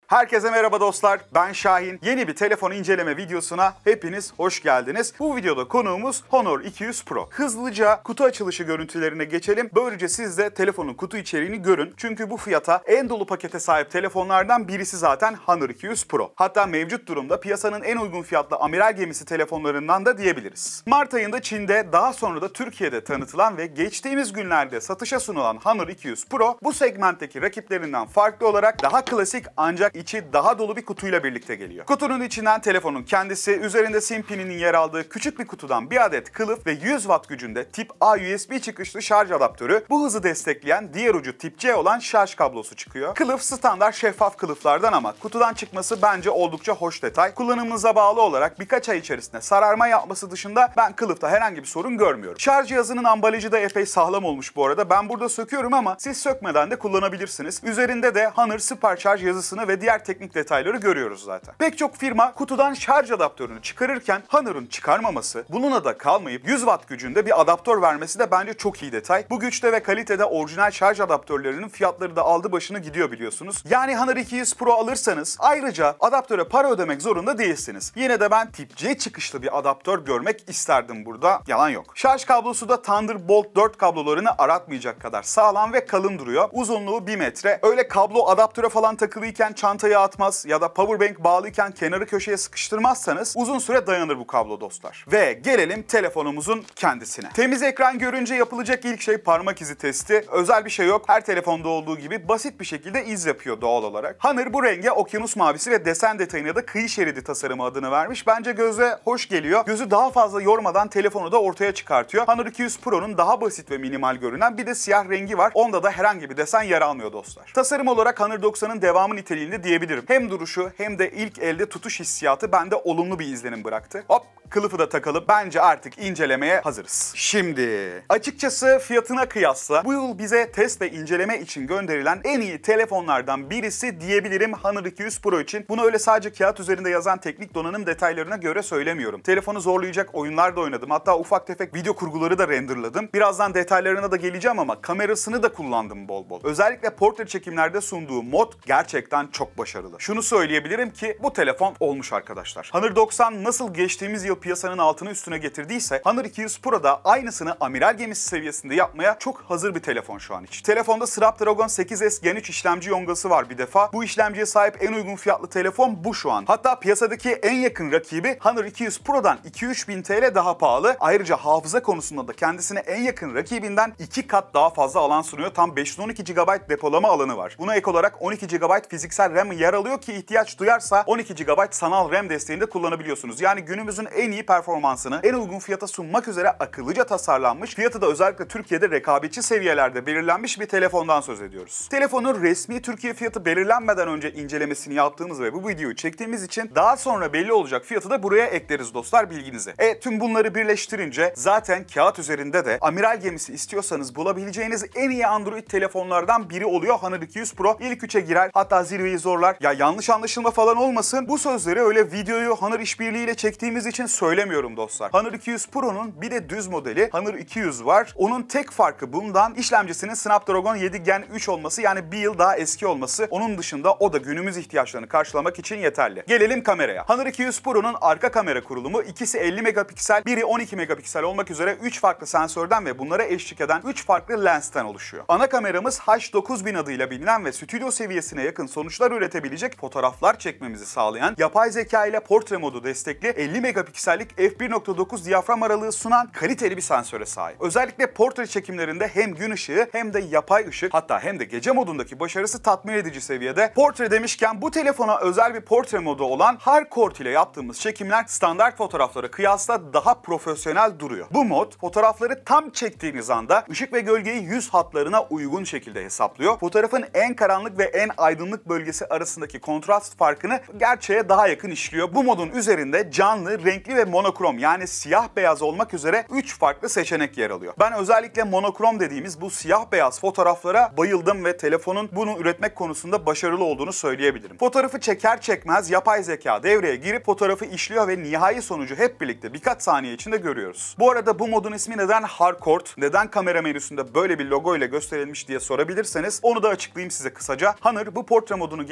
Herkese merhaba dostlar, ben Şahin. Yeni bir telefon inceleme videosuna hepiniz hoş geldiniz. Bu videoda konuğumuz Honor 200 Pro. Hızlıca kutu açılışı görüntülerine geçelim. Böylece siz de telefonun kutu içeriğini görün. Çünkü bu fiyata en dolu pakete sahip telefonlardan birisi zaten Honor 200 Pro. Hatta mevcut durumda piyasanın en uygun fiyatlı amiral gemisi telefonlarından da diyebiliriz. Mart ayında Çin'de, daha sonra da Türkiye'de tanıtılan ve geçtiğimiz günlerde satışa sunulan Honor 200 Pro, bu segmentteki rakiplerinden farklı olarak daha klasik ancak içi daha dolu bir kutuyla birlikte geliyor. Kutunun içinden telefonun kendisi, üzerinde sim pininin yer aldığı küçük bir kutudan bir adet kılıf ve 100 Watt gücünde tip A USB çıkışlı şarj adaptörü, bu hızı destekleyen diğer ucu tip C olan şarj kablosu çıkıyor. Kılıf standart şeffaf kılıflardan ama kutudan çıkması bence oldukça hoş detay. Kullanımınıza bağlı olarak birkaç ay içerisinde sararma yapması dışında ben kılıfta herhangi bir sorun görmüyorum. Şarj cihazının ambalajı da epey sağlam olmuş bu arada. Ben burada söküyorum ama siz sökmeden de kullanabilirsiniz. Üzerinde de Honor Supercharge yazısını ve diğer teknik detayları görüyoruz zaten. Pek çok firma kutudan şarj adaptörünü çıkarırken Honor'un çıkarmaması, bununla da kalmayıp 100 Watt gücünde bir adaptör vermesi de bence çok iyi detay. Bu güçte ve kalitede orijinal şarj adaptörlerinin fiyatları da aldı başını gidiyor biliyorsunuz. Yani Honor 200 Pro alırsanız ayrıca adaptöre para ödemek zorunda değilsiniz. Yine de ben tip C çıkışlı bir adaptör görmek isterdim burada. Yalan yok. Şarj kablosu da Thunderbolt 4 kablolarını aratmayacak kadar sağlam ve kalın duruyor. Uzunluğu 1 metre. Öyle kablo adaptöre falan takılıyken çantaya atmaz ya da powerbank bağlıyken kenarı köşeye sıkıştırmazsanız uzun süre dayanır bu kablo dostlar. Ve gelelim telefonumuzun kendisine. Temiz ekran görünce yapılacak ilk şey parmak izi testi. Özel bir şey yok. Her telefonda olduğu gibi basit bir şekilde iz yapıyor doğal olarak. Honor bu renge okyanus mavisi ve desen detayına da kıyı şeridi tasarımı adını vermiş. Bence göze hoş geliyor. Gözü daha fazla yormadan telefonu da ortaya çıkartıyor. Honor 200 Pro'nun daha basit ve minimal görünen bir de siyah rengi var. Onda da herhangi bir desen yer almıyor dostlar. Tasarım olarak Honor 90'ın devamı niteliğinde diyebilirim. Hem duruşu hem de ilk elde tutuş hissiyatı bende olumlu bir izlenim bıraktı. Hop, kılıfı da takalım. Bence artık incelemeye hazırız. Şimdi açıkçası fiyatına kıyasla bu yıl bize test ve inceleme için gönderilen en iyi telefonlardan birisi diyebilirim Honor 200 Pro için. Bunu öyle sadece kağıt üzerinde yazan teknik donanım detaylarına göre söylemiyorum. Telefonu zorlayacak oyunlar da oynadım. Hatta ufak tefek video kurguları da renderladım. Birazdan detaylarına da geleceğim ama kamerasını da kullandım bol bol. Özellikle portre çekimlerde sunduğu mod gerçekten çok başarılı. Şunu söyleyebilirim ki bu telefon olmuş arkadaşlar. Honor 90 nasıl geçtiğimiz yıl piyasanın altını üstüne getirdiyse Honor 200 Pro da aynısını amiral gemisi seviyesinde yapmaya çok hazır bir telefon şu an için. Telefonda Snapdragon 8S Gen 3 işlemci yongası var bir defa. Bu işlemciye sahip en uygun fiyatlı telefon bu şu an. Hatta piyasadaki en yakın rakibi Honor 200 Pro'dan 2-3 bin TL daha pahalı. Ayrıca hafıza konusunda da kendisine en yakın rakibinden 2 kat daha fazla alan sunuyor. Tam 512 GB depolama alanı var. Buna ek olarak 12 GB fiziksel RAM yer alıyor ki ihtiyaç duyarsa 12 GB sanal RAM desteğini de kullanabiliyorsunuz. Yani günümüzün en iyi performansını en uygun fiyata sunmak üzere akıllıca tasarlanmış, fiyatı da özellikle Türkiye'de rekabetçi seviyelerde belirlenmiş bir telefondan söz ediyoruz. Telefonun resmi Türkiye fiyatı belirlenmeden önce incelemesini yaptığımız ve bu videoyu çektiğimiz için daha sonra belli olacak fiyatı da buraya ekleriz dostlar bilginize. Tüm bunları birleştirince zaten kağıt üzerinde de amiral gemisi istiyorsanız bulabileceğiniz en iyi Android telefonlardan biri oluyor Honor 200 Pro. İlk 3'e girer, hatta zirveyi zorlar. Ya yanlış anlaşılma falan olmasın. Bu sözleri öyle videoyu Honor işbirliğiyle çektiğimiz için söylemiyorum dostlar. Honor 200 Pro'nun bir de düz modeli Honor 200 var. Onun tek farkı bundan işlemcisinin Snapdragon 7 Gen 3 olması, yani bir yıl daha eski olması. Onun dışında o da günümüz ihtiyaçlarını karşılamak için yeterli. Gelelim kameraya. Honor 200 Pro'nun arka kamera kurulumu ikisi 50 megapiksel, biri 12 megapiksel olmak üzere 3 farklı sensörden ve bunlara eşlik eden 3 farklı lensten oluşuyor. Ana kameramız H9000 adıyla bilinen ve stüdyo seviyesine yakın sonuçlar üretebilecek fotoğraflar çekmemizi sağlayan, yapay zeka ile portre modu destekli 50 megapiksellik f1.9 diyafram aralığı sunan kaliteli bir sensöre sahip. Özellikle portre çekimlerinde hem gün ışığı hem de yapay ışık, hatta hem de gece modundaki başarısı tatmin edici seviyede. Portre demişken bu telefona özel bir portre modu olan Harcourt ile yaptığımız çekimler standart fotoğraflara kıyasla daha profesyonel duruyor. Bu mod fotoğrafları tam çektiğiniz anda ışık ve gölgeyi yüz hatlarına uygun şekilde hesaplıyor. Fotoğrafın en karanlık ve en aydınlık bölgesi arasındaki kontrast farkını gerçeğe daha yakın işliyor. Bu modun üzerinde canlı, renkli ve monokrom, yani siyah beyaz olmak üzere 3 farklı seçenek yer alıyor. Ben özellikle monokrom dediğimiz bu siyah beyaz fotoğraflara bayıldım ve telefonun bunu üretmek konusunda başarılı olduğunu söyleyebilirim. Fotoğrafı çeker çekmez yapay zeka devreye girip fotoğrafı işliyor ve nihai sonucu hep birlikte birkaç saniye içinde görüyoruz. Bu arada bu modun ismi neden Harcourt, neden kamera menüsünde böyle bir logo ile gösterilmiş diye sorabilirseniz onu da açıklayayım size kısaca. Honor bu portre modunu geliştirdi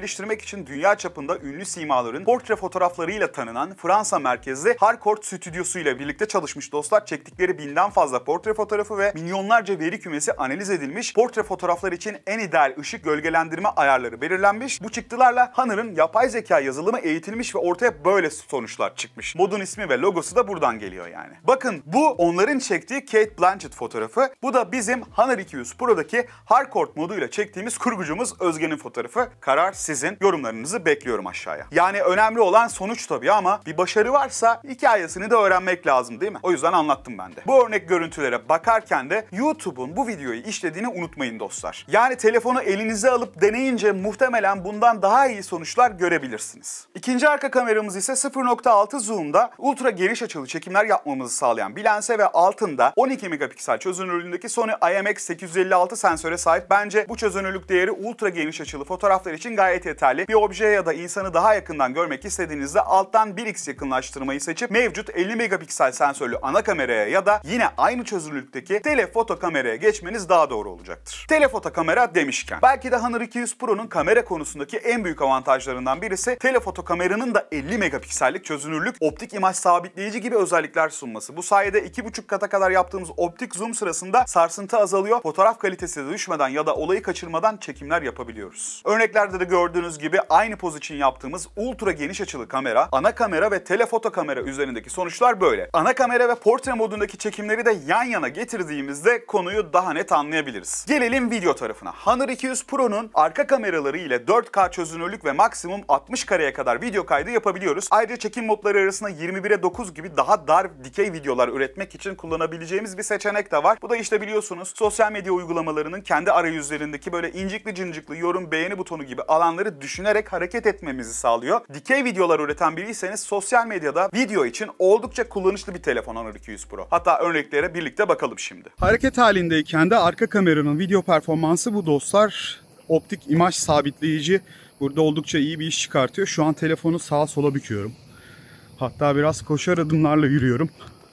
geliştirmek için dünya çapında ünlü simaların portre fotoğraflarıyla tanınan Fransa merkezli Harcourt stüdyosuyla birlikte çalışmış dostlar. Çektikleri 1000'den fazla portre fotoğrafı ve milyonlarca veri kümesi analiz edilmiş. Portre fotoğraflar için en ideal ışık gölgelendirme ayarları belirlenmiş. Bu çıktılarla Honor'ın yapay zeka yazılımı eğitilmiş ve ortaya böyle sonuçlar çıkmış. Modun ismi ve logosu da buradan geliyor yani. Bakın bu onların çektiği Cate Blanchett fotoğrafı. Bu da bizim Honor 200 Pro'daki Harcourt moduyla çektiğimiz kurgucumuz Özge'nin fotoğrafı. Karar sizin. Yorumlarınızı bekliyorum aşağıya. Yani önemli olan sonuç tabii ama bir başarı varsa hikayesini de öğrenmek lazım değil mi? O yüzden anlattım ben de. Bu örnek görüntülere bakarken de YouTube'un bu videoyu işlediğini unutmayın dostlar. Yani telefonu elinize alıp deneyince muhtemelen bundan daha iyi sonuçlar görebilirsiniz. İkinci arka kameramız ise 0.6 zoom'da ultra geniş açılı çekimler yapmamızı sağlayan bir lense ve altında 12 megapiksel çözünürlüğündeki Sony IMX856 sensöre sahip. Bence bu çözünürlük değeri ultra geniş açılı fotoğraflar için gayet yeterli. Bir obje ya da insanı daha yakından görmek istediğinizde alttan 1x yakınlaştırmayı seçip mevcut 50 megapiksel sensörlü ana kameraya ya da yine aynı çözünürlükteki telefoto kameraya geçmeniz daha doğru olacaktır. Telefoto kamera demişken belki de Honor 200 Pro'nun kamera konusundaki en büyük avantajlarından birisi telefoto kameranın da 50 megapiksellik çözünürlük, optik imaj sabitleyici gibi özellikler sunması. Bu sayede 2,5 kata kadar yaptığımız optik zoom sırasında sarsıntı azalıyor, fotoğraf kalitesi de düşmeden ya da olayı kaçırmadan çekimler yapabiliyoruz. Örneklerde de gördüğünüz gibi aynı poz için yaptığımız ultra geniş açılı kamera, ana kamera ve telefoto kamera üzerindeki sonuçlar böyle. Ana kamera ve portre modundaki çekimleri de yan yana getirdiğimizde konuyu daha net anlayabiliriz. Gelelim video tarafına. Honor 200 Pro'nun arka kameraları ile 4K çözünürlük ve maksimum 60 kareye kadar video kaydı yapabiliyoruz. Ayrıca çekim modları arasında 21'e 9 gibi daha dar dikey videolar üretmek için kullanabileceğimiz bir seçenek de var. Bu da işte biliyorsunuz sosyal medya uygulamalarının kendi arayüzlerindeki böyle incikli cincikli yorum, beğeni butonu gibi alanları düşünerek hareket etmemizi sağlıyor. Dikey videolar üreten biriyseniz sosyal medyada video için oldukça kullanışlı bir telefon Honor 200 Pro. Hatta örneklere birlikte bakalım şimdi. Hareket halindeyken de arka kameranın video performansı bu dostlar. Optik imaj sabitleyici burada oldukça iyi bir iş çıkartıyor. Şu an telefonu sağa sola büküyorum. Hatta biraz koşar adımlarla yürüyorum.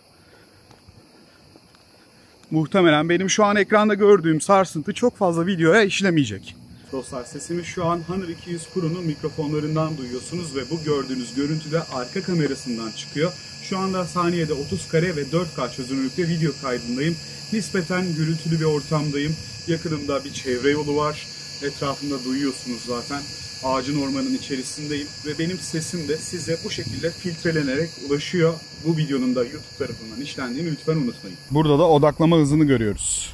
Muhtemelen benim şu an ekranda gördüğüm sarsıntı çok fazla videoya işlemeyecek. Dostlar sesimi şu an Honor 200 Pro'nun mikrofonlarından duyuyorsunuz ve bu gördüğünüz görüntü de arka kamerasından çıkıyor. Şu anda saniyede 30 kare ve 4K çözünürlükte video kaydındayım. Nispeten gürültülü bir ortamdayım. Yakınımda bir çevre yolu var. Etrafımda duyuyorsunuz zaten. Ağacın ormanın içerisindeyim ve benim sesim de size bu şekilde filtrelenerek ulaşıyor. Bu videonun da YouTube tarafından işlendiğini lütfen unutmayın. Burada da odaklama hızını görüyoruz.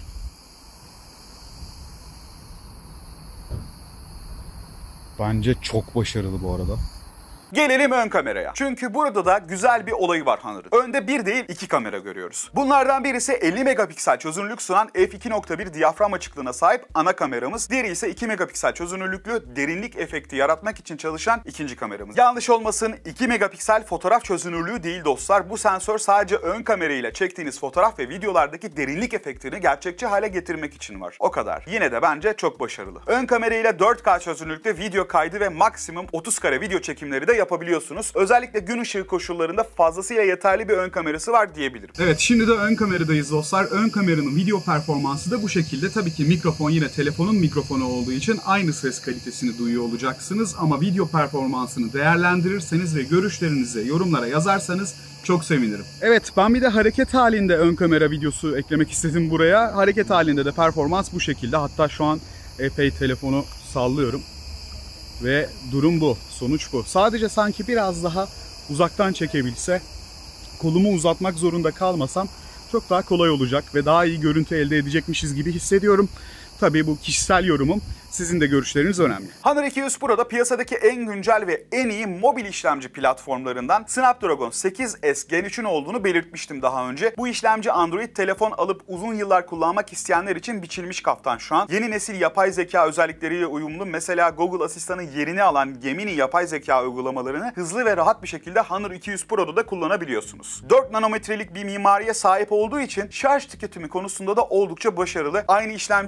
Bence çok başarılı bu arada. Gelelim ön kameraya. Çünkü burada da güzel bir olayı var Honor'ın. Önde bir değil 2 kamera görüyoruz. Bunlardan birisi 50 megapiksel çözünürlük sunan f2.1 diyafram açıklığına sahip ana kameramız. Diğeri ise 2 megapiksel çözünürlüklü derinlik efekti yaratmak için çalışan ikinci kameramız. Yanlış olmasın 2 megapiksel fotoğraf çözünürlüğü değil dostlar. Bu sensör sadece ön kamerayla çektiğiniz fotoğraf ve videolardaki derinlik efektini gerçekçi hale getirmek için var. O kadar. Yine de bence çok başarılı. Ön kamerayla 4K çözünürlükte video kaydı ve maksimum 30 kare video çekimleri de yapabiliyorsunuz. Özellikle gün ışığı koşullarında fazlasıyla yeterli bir ön kamerası var diyebilirim. Evet, şimdi de ön kameradayız dostlar. Ön kameranın video performansı da bu şekilde. Tabii ki mikrofon yine telefonun mikrofonu olduğu için aynı ses kalitesini duyuyor olacaksınız ama video performansını değerlendirirseniz ve görüşlerinizi yorumlara yazarsanız çok sevinirim. Evet, ben bir de hareket halinde ön kamera videosu eklemek istedim buraya. Hareket halinde de performans bu şekilde. Hatta şu an epey telefonu sallıyorum. Ve durum bu. Sonuç bu. Sadece sanki biraz daha uzaktan çekebilse, kolumu uzatmak zorunda kalmasam çok daha kolay olacak ve daha iyi görüntü elde edecekmişiz gibi hissediyorum. Tabii bu kişisel yorumum. Sizin de görüşleriniz önemli. Honor 200 Pro'da piyasadaki en güncel ve en iyi mobil işlemci platformlarından Snapdragon 8S Gen 3'ün olduğunu belirtmiştim daha önce. Bu işlemci Android telefon alıp uzun yıllar kullanmak isteyenler için biçilmiş kaftan şu an. Yeni nesil yapay zeka özellikleriyle uyumlu, mesela Google Asistan'ın yerini alan Gemini yapay zeka uygulamalarını hızlı ve rahat bir şekilde Honor 200 Pro'da da kullanabiliyorsunuz. 4 nanometrelik bir mimariye sahip olduğu için şarj tüketimi konusunda da oldukça başarılı. Aynı işlemciye sahip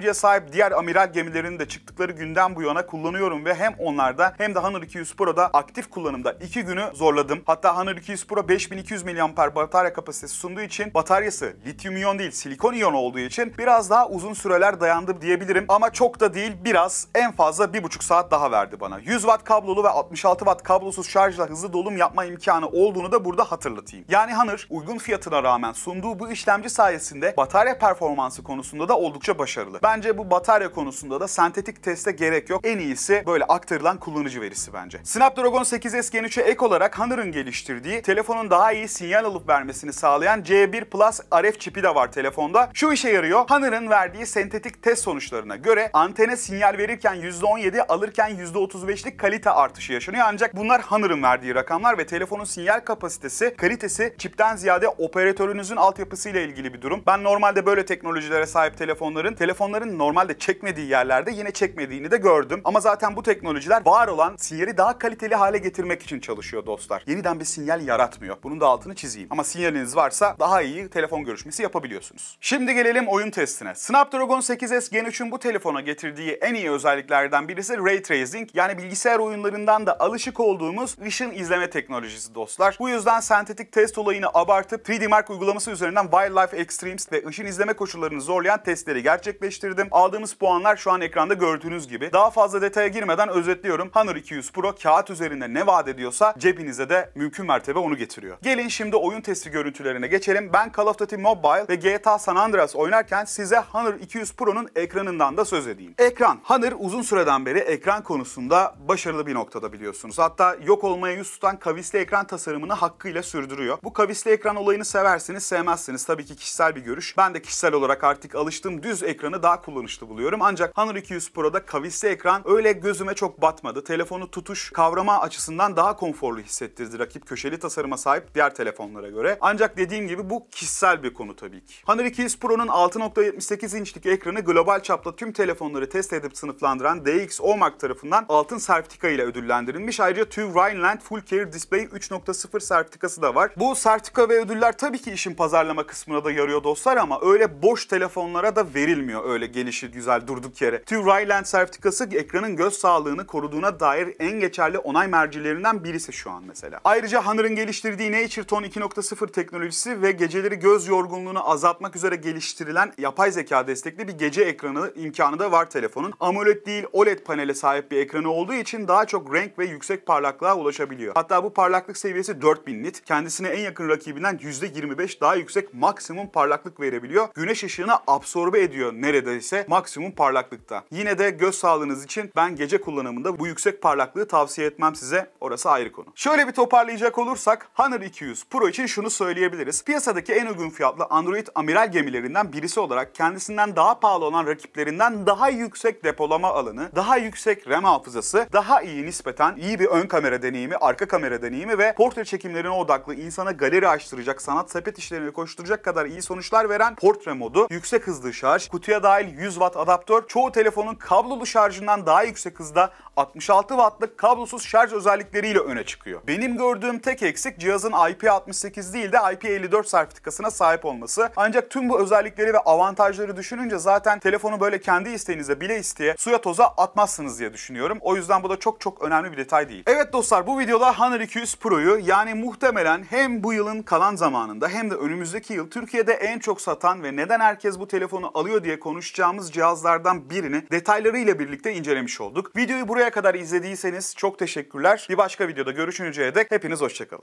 diğer amiral gemilerinin de çıktıkları günden bu yana kullanıyorum ve hem onlarda hem de Honor 200 Pro'da aktif kullanımda 2 günü zorladım. Hatta Honor 200 Pro 5200 mAh batarya kapasitesi sunduğu için bataryası lityum iyon değil silikon iyon olduğu için biraz daha uzun süreler dayandı diyebilirim. Ama çok da değil, biraz, en fazla 1,5 saat daha verdi bana. 100 Watt kablolu ve 66 Watt kablosuz şarjla hızlı dolum yapma imkanı olduğunu da burada hatırlatayım. Yani Honor uygun fiyatına rağmen sunduğu bu işlemci sayesinde batarya performansı konusunda da oldukça başarılı. Bence bu batarya konusunda da sentetik teste gerek yok. En iyisi böyle aktarılan kullanıcı verisi bence. Snapdragon 8S Gen 3'e ek olarak Honor'ın geliştirdiği, telefonun daha iyi sinyal alıp vermesini sağlayan C1 Plus RF çipi de var telefonda. Şu işe yarıyor. Honor'ın verdiği sentetik test sonuçlarına göre antene sinyal verirken %17, alırken %35'lik kalite artışı yaşanıyor. Ancak bunlar Honor'ın verdiği rakamlar ve telefonun sinyal kapasitesi, kalitesi çipten ziyade operatörünüzün altyapısıyla ilgili bir durum. Ben normalde böyle teknolojilere sahip telefonların normalde çekmediği yerlerde yine çekmediğini de gördüm. Ama zaten bu teknolojiler var olan sinyali daha kaliteli hale getirmek için çalışıyor dostlar. Yeniden bir sinyal yaratmıyor. Bunun da altını çizeyim. Ama sinyaliniz varsa daha iyi telefon görüşmesi yapabiliyorsunuz. Şimdi gelelim oyun testine. Snapdragon 8S Gen 3'ün bu telefona getirdiği en iyi özelliklerden birisi Ray Tracing. Yani bilgisayar oyunlarından da alışık olduğumuz ışın izleme teknolojisi dostlar. Bu yüzden sentetik test olayını abartıp 3D Mark uygulaması üzerinden Wildlife Extremes ve ışın izleme koşullarını zorlayan testleri gerçekleştirdim. Aldığımız puanlar şu an ekranda gördüğünüz gibi. Daha fazla detaya girmeden özetliyorum. Honor 200 Pro kağıt üzerinde ne vaat ediyorsa cebinize de mümkün mertebe onu getiriyor. Gelin şimdi oyun testi görüntülerine geçelim. Ben Call of Duty Mobile ve GTA San Andreas oynarken size Honor 200 Pro'nun ekranından da söz edeyim. Ekran. Honor uzun süreden beri ekran konusunda başarılı bir noktada biliyorsunuz. Hatta yok olmaya yüz tutan kavisli ekran tasarımını hakkıyla sürdürüyor. Bu kavisli ekran olayını seversiniz, sevmezsiniz. Tabii ki kişisel bir görüş. Ben de kişisel olarak artık alıştığım düz ekranı daha kullanışlı buluyorum. Ancak Honor 200 Pro'da kavisli ekran öyle gözüme çok batmadı. Telefonu tutuş, kavrama açısından daha konforlu hissettirdi rakip köşeli tasarıma sahip diğer telefonlara göre. Ancak dediğim gibi bu kişisel bir konu tabii ki. Honor 200 Pro'nun 6.78 inçlik ekranı global çapta tüm telefonları test edip sınıflandıran DxOMark tarafından altın sertifika ile ödüllendirilmiş. Ayrıca TÜV Rheinland Full Care Display 3.0 sertifikası da var. Bu sertifika ve ödüller tabii ki işin pazarlama kısmına da yarıyor dostlar ama öyle boş telefonlara da verilmiyor öyle gelişi güzel durduk yere. TÜV Rheinland sertifikası ekranın göz sağlığını koruduğuna dair en geçerli onay mercilerinden birisi şu an mesela. Ayrıca Honor'ın geliştirdiği Nature Tone 2.0 teknolojisi ve geceleri göz yorgunluğunu azaltmak üzere geliştirilen yapay zeka destekli bir gece ekranı imkanı da var telefonun. AMOLED değil OLED panele sahip bir ekranı olduğu için daha çok renk ve yüksek parlaklığa ulaşabiliyor. Hatta bu parlaklık seviyesi 4000 nit. Kendisine en yakın rakibinden %25 daha yüksek maksimum parlaklık verebiliyor. Güneş ışığını absorbe ediyor neredeyse maksimum parlaklıkta. Yine de göz sağlığınız için ben gece kullanımında bu yüksek parlaklığı tavsiye etmem size. Orası ayrı konu. Şöyle bir toparlayacak olursak Honor 200 Pro için şunu söyleyebiliriz. Piyasadaki en uygun fiyatlı Android amiral gemilerinden birisi olarak kendisinden daha pahalı olan rakiplerinden daha yüksek depolama alanı, daha yüksek RAM hafızası, daha iyi nispeten iyi bir ön kamera deneyimi, arka kamera deneyimi ve portre çekimlerine odaklı insana galeri açtıracak, sanat sepet işlerini koşturacak kadar iyi sonuçlar veren portre modu, yüksek hızlı şarj, kutuya dahil 100 Watt adaptör, çoğu telefonun kablolu şarjından daha yüksek hızda 66 Watt'lık kablosuz şarj özellikleriyle öne çıkıyor. Benim gördüğüm tek eksik cihazın IP68 değil de IP54 sertifikasına sahip olması. Ancak tüm bu özellikleri ve avantajları düşününce zaten telefonu böyle kendi isteğinize bile isteye suya toza atmazsınız diye düşünüyorum. O yüzden bu da çok önemli bir detay değil. Evet dostlar, bu videoda Honor 200 Pro'yu yani muhtemelen hem bu yılın kalan zamanında hem de önümüzdeki yıl Türkiye'de en çok satan ve neden herkes bu telefonu alıyor diye konuşacağımız cihazlardan birini detaylarıyla birlikte incelemiş olduk. Videoyu buraya kadar izlediyseniz çok teşekkürler. Bir başka videoda görüşünceye dek hepiniz hoşçakalın.